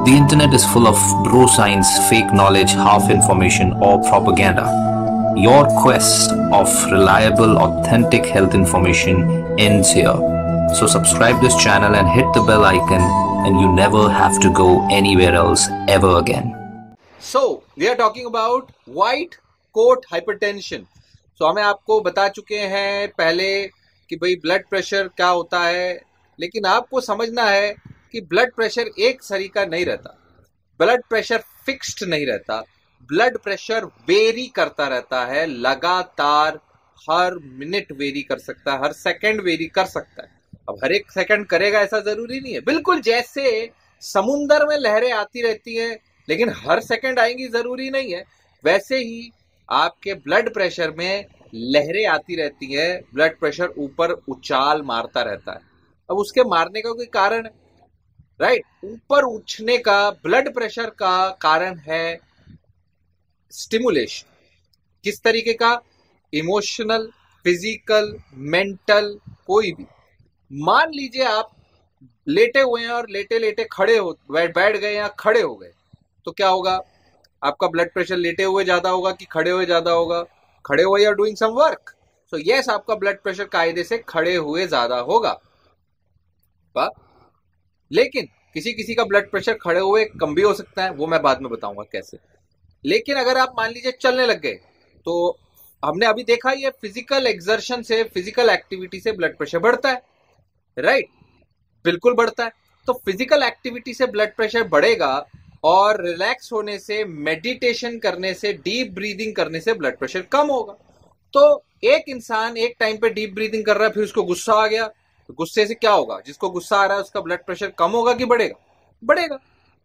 The internet is full of bro science, fake knowledge, half information, or propaganda. Your quest of reliable, authentic health information ends here. So subscribe this channel and hit the bell icon, and you never have to go anywhere else ever again. So we are talking about white coat hypertension. So हमें आपको बता चुके हैं पहले कि भाई blood pressure क्या होता है, लेकिन आपको समझना है कि ब्लड प्रेशर एक सरीका नहीं रहता, ब्लड प्रेशर फिक्स्ड नहीं रहता, ब्लड प्रेशर वेरी करता रहता है, लगातार हर मिनट वेरी कर सकता है, हर सेकंड वेरी कर सकता है। अब हर एक सेकंड करेगा ऐसा जरूरी नहीं है, बिल्कुल जैसे समुंदर में लहरें आती रहती हैं लेकिन हर सेकंड आएंगी जरूरी नहीं है, वैसे ही आपके ब्लड प्रेशर में लहरें आती रहती हैं, ब्लड प्रेशर ऊपर उछाल मारता रहता है। अब उसके मारने का कोई कारण है, राइट? ऊपर उठने का ब्लड प्रेशर का कारण है स्टिमुलेशन। किस तरीके का? इमोशनल, फिजिकल, मेंटल, कोई भी। मान लीजिए आप लेटे हुए हैं और लेटे लेटे खड़े हो बैठ गए या खड़े हो गए, तो क्या होगा? आपका ब्लड प्रेशर लेटे हुए ज्यादा होगा कि खड़े हुए ज्यादा होगा? खड़े हुए are doing some work, so yes आपका ब्लड प्रेशर कायदे से खड़े हुए ज्यादा होगा। लेकिन किसी किसी का ब्लड प्रेशर खड़े हुए कम भी हो सकता है, वो मैं बाद में बताऊंगा कैसे। लेकिन अगर आप मान लीजिए चलने लग गए, तो हमने अभी देखा ये फिजिकल एक्सर्शन से, फिजिकल एक्टिविटी से ब्लड प्रेशर बढ़ता है, राइट? बिल्कुल बढ़ता है। तो फिजिकल एक्टिविटी से ब्लड प्रेशर बढ़ेगा और रिलैक्स होने से, मेडिटेशन करने से, डीप ब्रीदिंग करने से ब्लड प्रेशर कम होगा। तो एक इंसान एक टाइम पे डीप ब्रीदिंग कर रहा है, फिर उसको गुस्सा आ गया, तो गुस्से से क्या होगा? जिसको गुस्सा आ रहा है उसका ब्लड प्रेशर कम होगा कि बढ़ेगा? बढ़ेगा।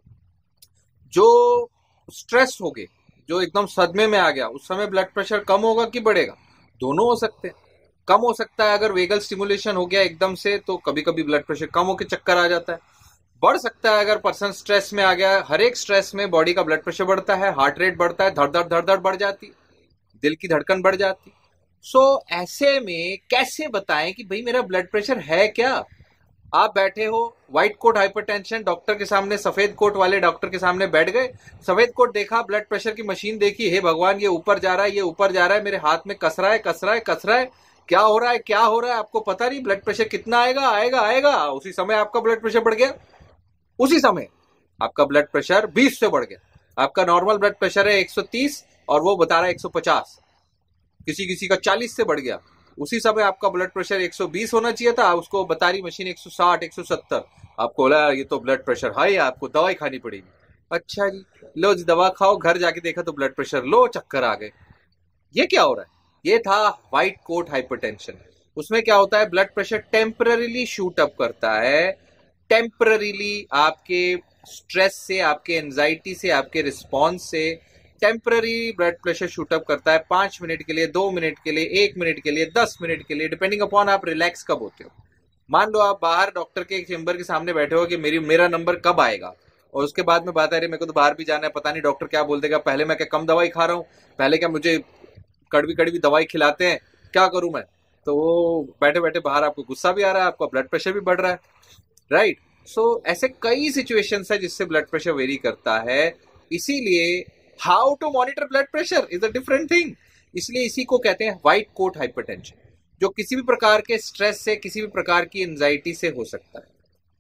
जो स्ट्रेस हो गए, जो एकदम सदमे में आ गया, उस समय ब्लड प्रेशर कम होगा कि बढ़ेगा? दोनों हो सकते हैं। कम हो सकता है अगर वेगल स्टिमुलेशन हो गया एकदम से, तो कभी कभी ब्लड प्रेशर कम होकर चक्कर आ जाता है। बढ़ सकता है अगर पर्सन स्ट्रेस में आ गया, हर एक स्ट्रेस में बॉडी का ब्लड प्रेशर बढ़ता है, हार्ट रेट बढ़ता है, धड़ बढ़ जाती, दिल की धड़कन बढ़ जाती। सो ऐसे में कैसे बताएं कि भाई मेरा ब्लड प्रेशर है क्या? आप बैठे हो, व्हाइट कोट हाइपरटेंशन, डॉक्टर के सामने, सफेद कोट वाले डॉक्टर के सामने बैठ गए, सफेद कोट देखा, ब्लड प्रेशर की मशीन देखी, हे भगवान ये ऊपर जा रहा है, ये ऊपर जा रहा है, मेरे हाथ में कस रहा है, क्या हो रहा है, क्या हो रहा है? आपको पता नहीं ब्लड प्रेशर कितना आएगा, आएगा। उसी समय आपका ब्लड प्रेशर बढ़ गया, उसी समय आपका ब्लड प्रेशर 20 से बढ़ गया। आपका नॉर्मल ब्लड प्रेशर है 130 और वो बता रहा है 150, किसी किसी का 40 से बढ़ गया। उसी समय आपका ब्लड प्रेशर 120 होना चाहिए था, उसको बता रही मशीन 160, 170। आपको बोला ये तो ब्लड प्रेशर हाई है, आपको दवाई खानी पड़ेगी। अच्छा जी, लो जी दवा खाओ, घर जाके देखा तो ब्लड प्रेशर लो, चक्कर आ गए। ये क्या हो रहा है? ये था व्हाइट कोट हाइपरटेंशन। उसमें क्या होता है? Blood pressure temporarily shoot up करता है, टेम्पररीली आपके स्ट्रेस से, आपके एंजाइटी से, आपके रिस्पॉन्स से temporary blood pressure shoot up करता है। 5 मिनट के लिए, 2 मिनट के लिए, 1 मिनट के लिए, 10 मिनट के लिए, डिपेंडिंग अपॉन आप रिलैक्स कब होते हो। मान लो आप बाहर डॉक्टर के चेंबर के सामने बैठे हो कि मेरा नंबर कब आएगा, और उसके बाद में बात आ रही है मेरे को तो बाहर भी जाना है, पता नहीं डॉक्टर क्या बोल देगा, पहले मैं क्या कम दवाई खा रहा हूँ, पहले क्या मुझे कड़वी कड़वी दवाई खिलाते हैं, क्या करूं मैं? तो बैठे बैठे बाहर आपको गुस्सा भी आ रहा है, आपका ब्लड प्रेशर भी बढ़ रहा है, राइट? सो ऐसे कई सिचुएशंस है जिससे ब्लड प्रेशर वेरी करता है। इसीलिए how to monitor blood pressure is a different thing. इसलिए इसी को कहते हैं व्हाइट कोट हाइपरटेंशन, जो किसी भी प्रकार के स्ट्रेस से, किसी भी प्रकार की एंजाइटी से हो सकता है,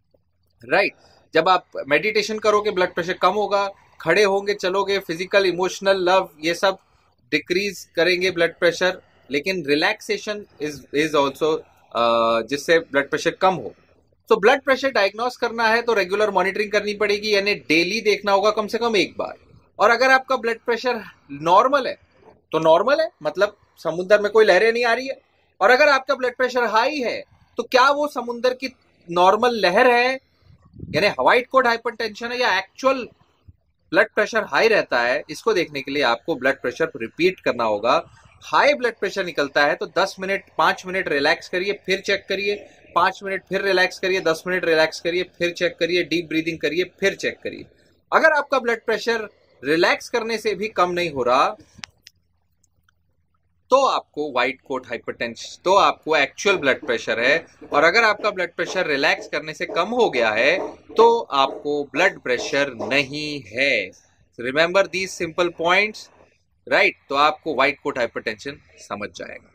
राइट? जब आप मेडिटेशन करोगे ब्लड प्रेशर कम होगा, खड़े होंगे, चलोगे, फिजिकल, इमोशनल, लव, ये सब डिक्रीज करेंगे ब्लड प्रेशर। लेकिन रिलैक्सेशन इज ऑल्सो जिससे ब्लड प्रेशर कम हो। तो ब्लड प्रेशर डायग्नोस करना है तो रेगुलर मॉनिटरिंग करनी पड़ेगी, यानी डेली देखना होगा कम से कम एक बार। और अगर आपका ब्लड प्रेशर नॉर्मल है तो नॉर्मल है, मतलब समुद्र में कोई लहरें नहीं आ रही है। और अगर आपका ब्लड प्रेशर हाई है तो क्या वो समुद्र की नॉर्मल लहर है, यानी व्हाइट कोट हाइपरटेंशन है, या एक्चुअल ब्लड प्रेशर हाई रहता है? इसको देखने के लिए आपको ब्लड प्रेशर रिपीट करना होगा। हाई ब्लड प्रेशर निकलता है तो 10 मिनट, 5 मिनट रिलैक्स करिए, फिर चेक करिए, 5 मिनट फिर रिलैक्स करिए, 10 मिनट रिलैक्स करिए, फिर चेक करिए, डीप ब्रीदिंग करिए, फिर चेक करिए। अगर आपका ब्लड प्रेशर रिलैक्स करने से भी कम नहीं हो रहा तो आपको व्हाइट कोट हाइपरटेंशन, तो आपको एक्चुअल ब्लड प्रेशर है। और अगर आपका ब्लड प्रेशर रिलैक्स करने से कम हो गया है तो आपको ब्लड प्रेशर नहीं है। Remember these simple points, right? तो आपको व्हाइट कोट हाइपरटेंशन समझ जाएगा।